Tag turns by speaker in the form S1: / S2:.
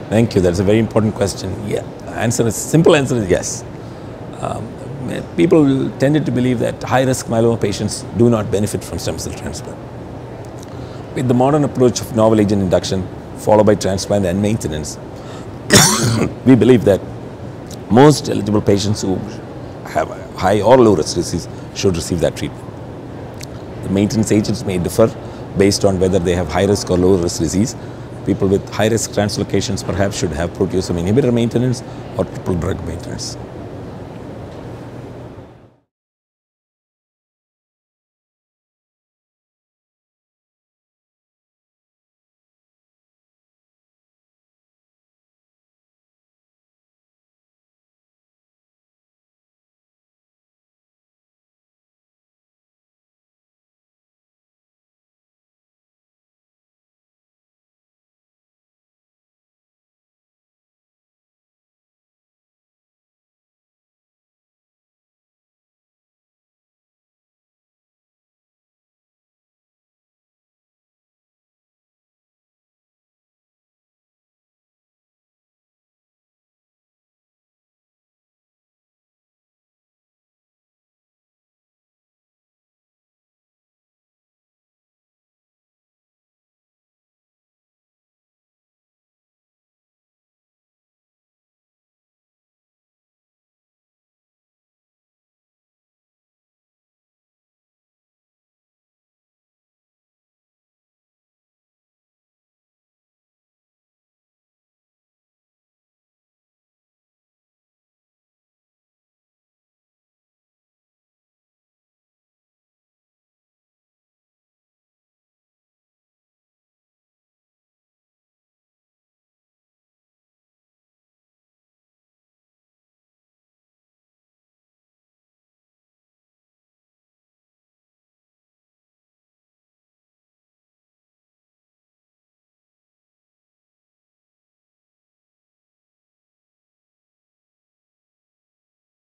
S1: Thank you. That's a very important question. Yeah, simple answer is yes. People tended to believe that high-risk myeloma patients do not benefit from stem cell transplant. With the modern approach of novel agent induction, followed by transplant and maintenance, we believe that most eligible patients who have high or low risk disease should receive that treatment. The maintenance agents may differ based on whether they have high risk or low risk disease. People with high risk translocations perhaps should have proteasome inhibitor maintenance or triple drug maintenance.